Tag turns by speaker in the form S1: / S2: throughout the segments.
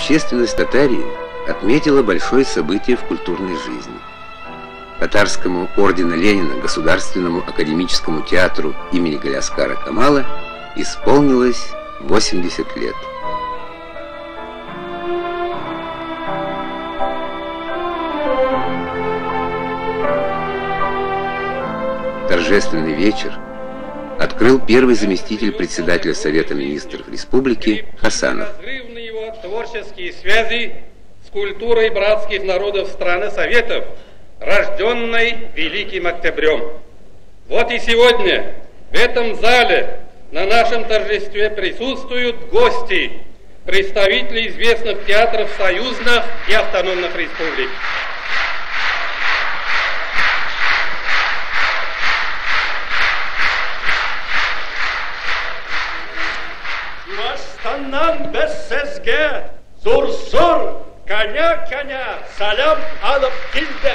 S1: Общественность Татарии отметила большое событие в культурной жизни. Татарскому ордена Ленина, Государственному академическому театру имени Галяскара Камала исполнилось 80 лет. Торжественный вечер открыл первый заместитель председателя Совета министров республики Хасанов.
S2: Неразрывны его творческие связи с культурой братских народов страны Советов, рожденной Великим Октябрем. Вот и сегодня в этом зале на нашем торжестве присутствуют гости, представители известных театров союзных и автономных республик.
S3: Чувашстаннан без сезге зур-зур, коня-коня, салям алып килде.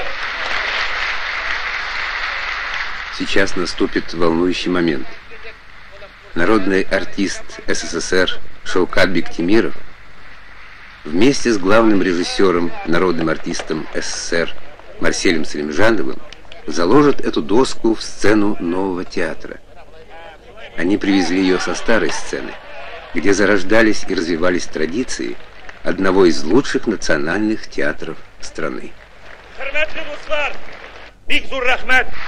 S1: Сейчас наступит волнующий момент. Народный артист СССР Шаукат Бектимиров вместе с главным режиссером, народным артистом СССР Марселем Салимжановым заложит эту доску в сцену нового театра. Они привезли ее со старой сцены, где зарождались и развивались традиции одного из лучших национальных театров страны.
S3: Хөрмәтле дуслар, бик зур рәхмәт.